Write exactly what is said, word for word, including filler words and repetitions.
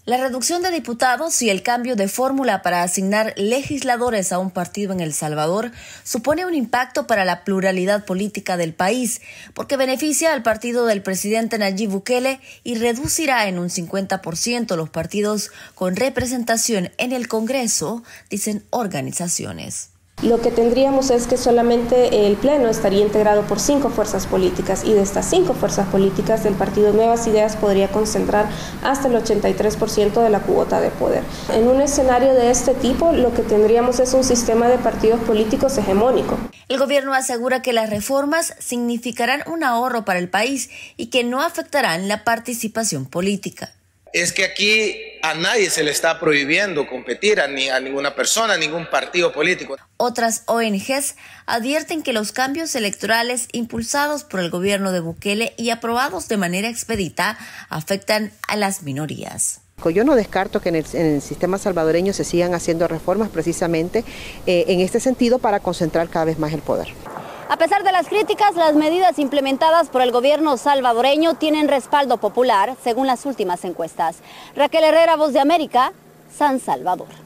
La reducción de diputados y el cambio de fórmula para asignar legisladores a un partido en El Salvador supone un impacto para la pluralidad política del país, porque beneficia al partido del presidente Nayib Bukele y reducirá en un cincuenta por ciento los partidos con representación en el Congreso, dicen organizaciones. Lo que tendríamos es que solamente el Pleno estaría integrado por cinco fuerzas políticas y de estas cinco fuerzas políticas del Partido Nuevas Ideas podría concentrar hasta el ochenta y tres por ciento de la cuota de poder. En un escenario de este tipo, lo que tendríamos es un sistema de partidos políticos hegemónico. El gobierno asegura que las reformas significarán un ahorro para el país y que no afectarán la participación política. Es que aquí a nadie se le está prohibiendo competir, a, ni, a ninguna persona, a ningún partido político. Otras O N Ges advierten que los cambios electorales impulsados por el gobierno de Bukele y aprobados de manera expedita afectan a las minorías. Yo no descarto que en el, en el sistema salvadoreño se sigan haciendo reformas precisamente eh, en este sentido para concentrar cada vez más el poder. A pesar de las críticas, las medidas implementadas por el gobierno salvadoreño tienen respaldo popular, según las últimas encuestas. Raquel Herrera, Voz de América, San Salvador.